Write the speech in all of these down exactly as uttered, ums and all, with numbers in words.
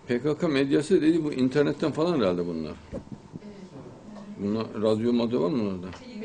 P K K medyası dedi, bu internetten falan herhalde bunlar. Bunlar radyo madde var mı orada?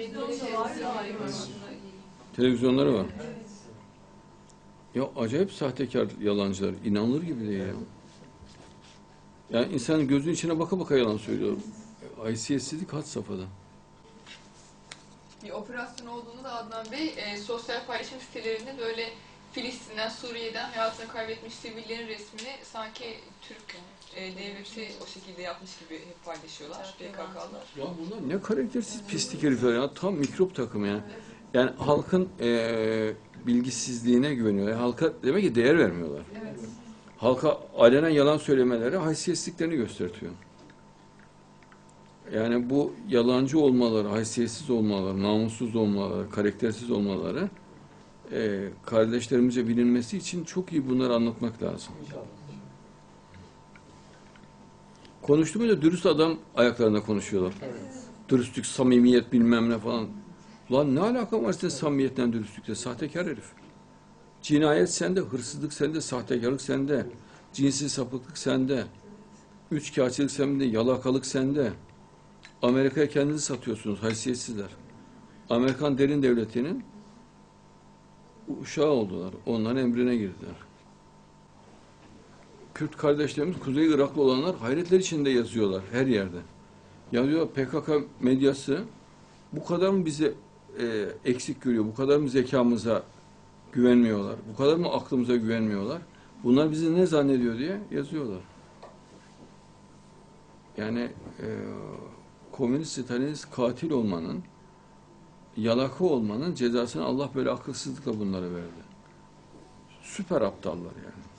Televizyonları var. Ya acayip sahtekar yalancılar. İnanılır gibi değil ya. Yani insanın gözünün içine baka baka yalan söylüyor. Haysiyetsizlik had safhada. Bir operasyon olduğunu da Adnan Bey e, sosyal paylaşım sitelerinde böyle Filistin'den, Suriye'den hayatını kaybetmiş sivillerin resmini sanki Türk e, devleti o şekilde yapmış gibi hep paylaşıyorlar P K K'lar. Ya bunlar ne karaktersiz pislik herifler ya. Tam mikrop takımı ya. Yani halkın e, bilgisizliğine güveniyor. Yani halka demek ki değer vermiyorlar. Evet. Halka alenen yalan söylemeleri haysiyetsizliklerini gösteriyor. Yani bu yalancı olmaları, haysiyetsiz olmaları, namussuz olmaları, karaktersiz olmaları e, kardeşlerimize bilinmesi için çok iyi bunları anlatmak lazım. Konuştuğumuzda dürüst adam ayaklarında konuşuyorlar. Evet. Dürüstlük, samimiyet bilmem ne falan. Lan ne alaka var senin samimiyetten, dürüstlükle? Sahtekar herif. Cinayet sende, hırsızlık sende, sahtekarlık sende, cinsi sapıklık sende, üçkağıtçılık sende, yalakalık sende. Amerika'ya kendinizi satıyorsunuz, haysiyetsizler. Amerikan derin devletinin uşağı oldular. Onların emrine girdiler. Kürt kardeşlerimiz, Kuzey Iraklı olanlar hayretler içinde yazıyorlar her yerde. Ya diyor P K K medyası bu kadar mı bizi e, eksik görüyor, bu kadar mı zekamıza güvenmiyorlar, bu kadar mı aklımıza güvenmiyorlar? Bunlar bizi ne zannediyor diye yazıyorlar. Yani e, komünist, Stalinist katil olmanın, yalaka olmanın cezasını Allah böyle akılsızlıkla bunlara verdi. Süper aptallar yani.